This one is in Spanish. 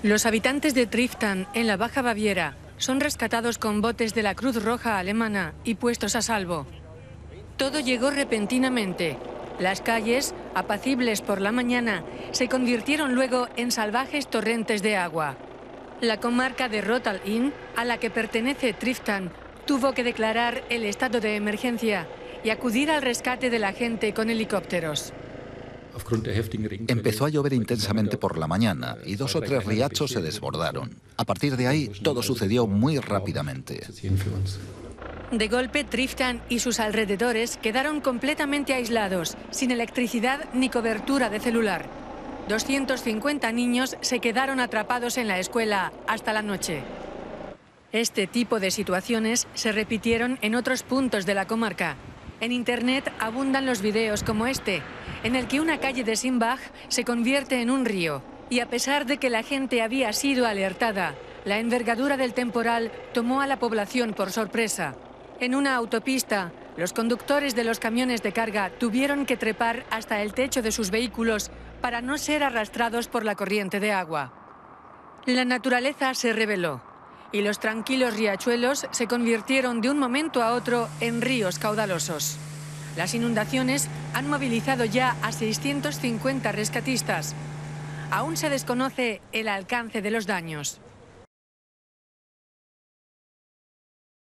Los habitantes de Triftan, en la Baja Baviera, son rescatados con botes de la Cruz Roja alemana y puestos a salvo. Todo llegó repentinamente. Las calles, apacibles por la mañana, se convirtieron luego en salvajes torrentes de agua. La comarca de Rot al Inn, a la que pertenece Triftan, tuvo que declarar el estado de emergencia y acudir al rescate de la gente con helicópteros. Empezó a llover intensamente por la mañana y 2 o 3 riachos se desbordaron. A partir de ahí, todo sucedió muy rápidamente. De golpe, Triftan y sus alrededores quedaron completamente aislados, sin electricidad ni cobertura de celular. 250 niños se quedaron atrapados en la escuela hasta la noche. Este tipo de situaciones se repitieron en otros puntos de la comarca. En Internet abundan los videos como este, en el que una calle de Simbach se convierte en un río. Y a pesar de que la gente había sido alertada, la envergadura del temporal tomó a la población por sorpresa. En una autopista, los conductores de los camiones de carga tuvieron que trepar hasta el techo de sus vehículos para no ser arrastrados por la corriente de agua. La naturaleza se rebeló y los tranquilos riachuelos se convirtieron de un momento a otro en ríos caudalosos. Las inundaciones han movilizado ya a 650 rescatistas. Aún se desconoce el alcance de los daños.